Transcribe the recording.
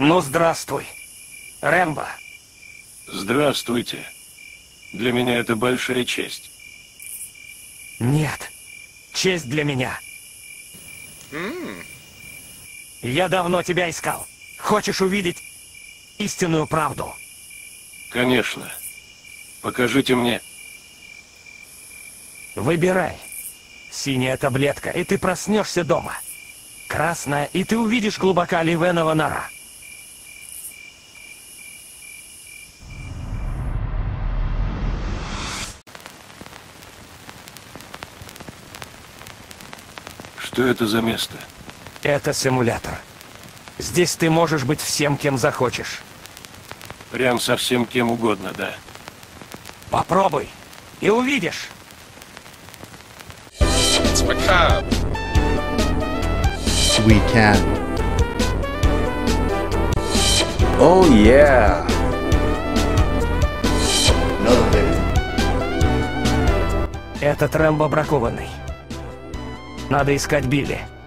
Ну, здравствуй, Рэмбо. Здравствуйте. Для меня это большая честь. Нет, честь для меня. Я давно тебя искал. Хочешь увидеть истинную правду? Конечно. Покажите мне. Выбирай. Синяя таблетка, и ты проснешься дома. Красная, и ты увидишь глубока Ливенова нора. Что это за место? Это симулятор. Здесь ты можешь быть всем, кем захочешь. Прям совсем кем угодно, да? Попробуй, и увидишь. It's macabre. We can. Oh yeah. Another baby. Этот Рэмбо бракованный. Надо искать Билли.